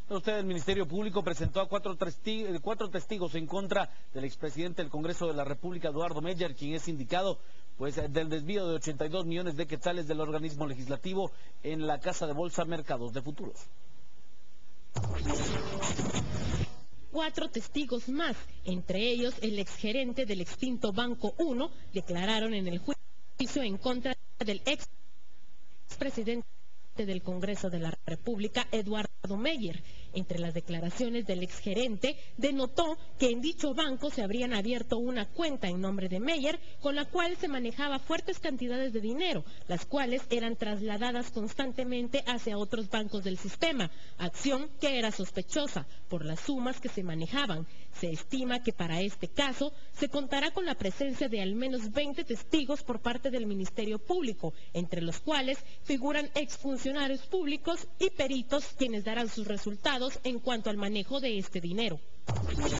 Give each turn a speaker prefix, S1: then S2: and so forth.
S1: Usted, el Ministerio Público presentó a cuatro testigos en contra del expresidente del Congreso de la República, Eduardo Meyer, quien es indicado del desvío de 82 millones de quetzales del organismo legislativo en la Casa de Bolsa Mercados de Futuros.
S2: 4 testigos más, entre ellos el exgerente del extinto Banco 1, declararon en el juicio en contra del expresidente del Congreso de la República, Eduardo Meyer. Entre las declaraciones del exgerente, denotó que en dicho banco se habrían abierto una cuenta en nombre de Meyer, con la cual se manejaba fuertes cantidades de dinero, las cuales eran trasladadas constantemente hacia otros bancos del sistema, acción que era sospechosa por las sumas que se manejaban. Se estima que para este caso se contará con la presencia de al menos 20 testigos por parte del Ministerio Público, entre los cuales figuran exfuncionarios públicos y peritos quienes darán sus resultados en cuanto al manejo de este dinero.